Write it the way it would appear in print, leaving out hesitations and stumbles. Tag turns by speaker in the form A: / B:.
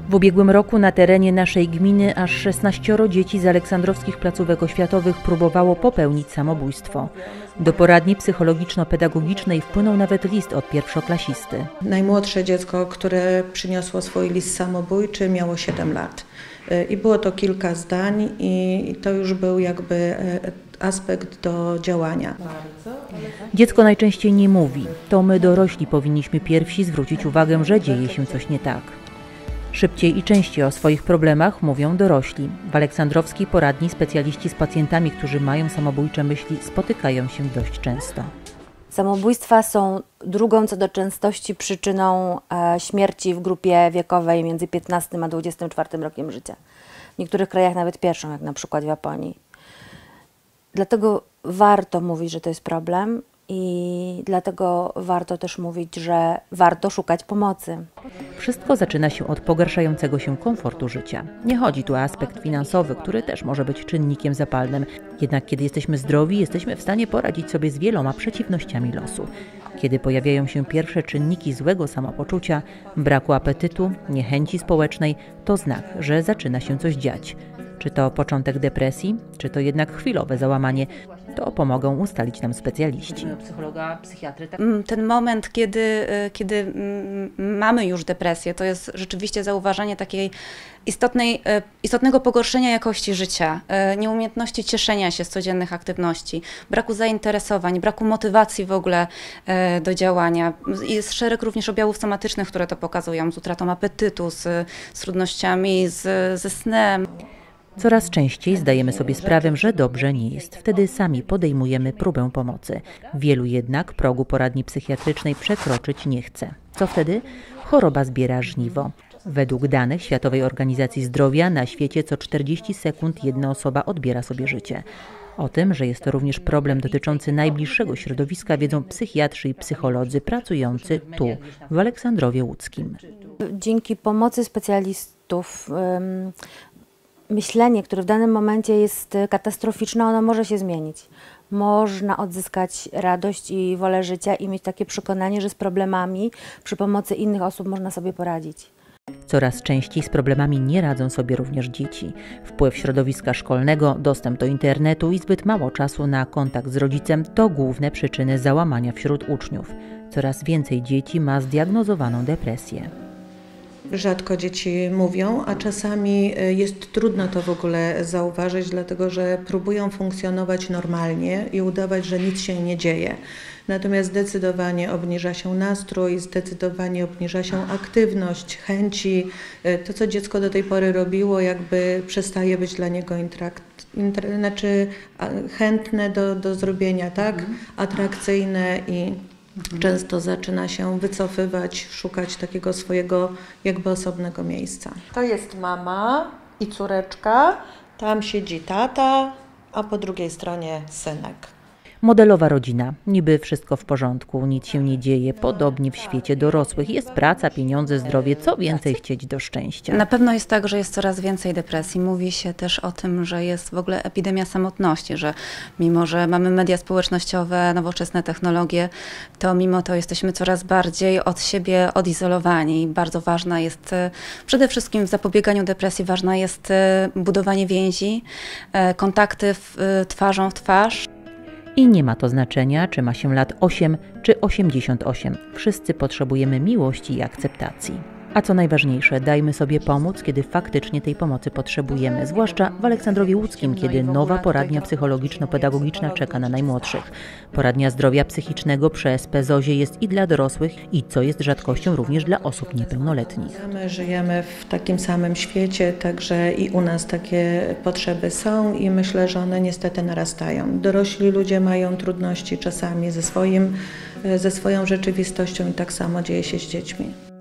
A: W ubiegłym roku na terenie naszej gminy aż 16 dzieci z aleksandrowskich placówek oświatowych próbowało popełnić samobójstwo. Do poradni psychologiczno-pedagogicznej wpłynął nawet list od pierwszoklasisty.
B: Najmłodsze dziecko, które przyniosło swój list samobójczy, miało 7 lat. I było to kilka zdań i to już był jakby aspekt do działania.
A: Dziecko najczęściej nie mówi. To my dorośli powinniśmy pierwsi zwrócić uwagę, że dzieje się coś nie tak. Szybciej i częściej o swoich problemach mówią dorośli. W aleksandrowskiej poradni specjaliści z pacjentami, którzy mają samobójcze myśli, spotykają się dość często.
C: Samobójstwa są drugą co do częstości przyczyną śmierci w grupie wiekowej między 15 a 24 rokiem życia. W niektórych krajach nawet pierwszą, jak na przykład w Japonii. Dlatego warto mówić, że to jest problem i dlatego warto też mówić, że warto szukać pomocy.
A: Wszystko zaczyna się od pogarszającego się komfortu życia. Nie chodzi tu o aspekt finansowy, który też może być czynnikiem zapalnym. Jednak kiedy jesteśmy zdrowi, jesteśmy w stanie poradzić sobie z wieloma przeciwnościami losu. Kiedy pojawiają się pierwsze czynniki złego samopoczucia, braku apetytu, niechęci społecznej, to znak, że zaczyna się coś dziać. Czy to początek depresji, czy to jednak chwilowe załamanie, to pomogą ustalić nam specjaliści.
D: Psychologa, psychiatry. Ten moment, kiedy mamy już depresję, to jest rzeczywiście zauważanie takiej istotnego pogorszenia jakości życia, nieumiejętności cieszenia się z codziennych aktywności, braku zainteresowań, braku motywacji w ogóle do działania. Jest szereg również objawów somatycznych, które to pokazują, z utratą apetytu, z trudnościami ze snem.
A: Coraz częściej zdajemy sobie sprawę, że dobrze nie jest. Wtedy sami podejmujemy próbę pomocy. Wielu jednak progu poradni psychiatrycznej przekroczyć nie chce. Co wtedy? Choroba zbiera żniwo. Według danych Światowej Organizacji Zdrowia na świecie co 40 sekund jedna osoba odbiera sobie życie. O tym, że jest to również problem dotyczący najbliższego środowiska, wiedzą psychiatrzy i psycholodzy pracujący tu, w Aleksandrowie Łódzkim.
C: Dzięki pomocy specjalistów myślenie, które w danym momencie jest katastroficzne, ono może się zmienić. Można odzyskać radość i wolę życia i mieć takie przekonanie, że z problemami przy pomocy innych osób można sobie poradzić.
A: Coraz częściej z problemami nie radzą sobie również dzieci. Wpływ środowiska szkolnego, dostęp do internetu i zbyt mało czasu na kontakt z rodzicem to główne przyczyny załamania wśród uczniów. Coraz więcej dzieci ma zdiagnozowaną depresję.
B: Rzadko dzieci mówią, a czasami jest trudno to w ogóle zauważyć, dlatego że próbują funkcjonować normalnie i udawać, że nic się nie dzieje. Natomiast zdecydowanie obniża się nastrój, zdecydowanie obniża się aktywność, chęci. To, co dziecko do tej pory robiło, jakby przestaje być dla niego chętne do zrobienia, tak? Atrakcyjne i często zaczyna się wycofywać, szukać takiego swojego jakby osobnego miejsca.
E: To jest mama i córeczka, tam siedzi tata, a po drugiej stronie synek.
A: Modelowa rodzina. Niby wszystko w porządku, nic się nie dzieje, podobnie w świecie dorosłych. Jest praca, pieniądze, zdrowie, co więcej chcieć do szczęścia.
D: Na pewno jest tak, że jest coraz więcej depresji. Mówi się też o tym, że jest w ogóle epidemia samotności, że mimo, że mamy media społecznościowe, nowoczesne technologie, to mimo to jesteśmy coraz bardziej od siebie odizolowani. Bardzo ważna jest, przede wszystkim w zapobieganiu depresji, ważna jest budowanie więzi, kontakty twarzą w twarz.
A: I nie ma to znaczenia, czy ma się lat 8 czy 88. Wszyscy potrzebujemy miłości i akceptacji. A co najważniejsze, dajmy sobie pomóc, kiedy faktycznie tej pomocy potrzebujemy, zwłaszcza w Aleksandrowie Łódzkim, kiedy nowa poradnia psychologiczno-pedagogiczna czeka na najmłodszych. Poradnia zdrowia psychicznego przy SP ZOZ-ie jest i dla dorosłych, i co jest rzadkością również dla osób niepełnoletnich.
B: My żyjemy w takim samym świecie, także i u nas takie potrzeby są i myślę, że one niestety narastają. Dorośli ludzie mają trudności czasami ze swoją rzeczywistością i tak samo dzieje się z dziećmi.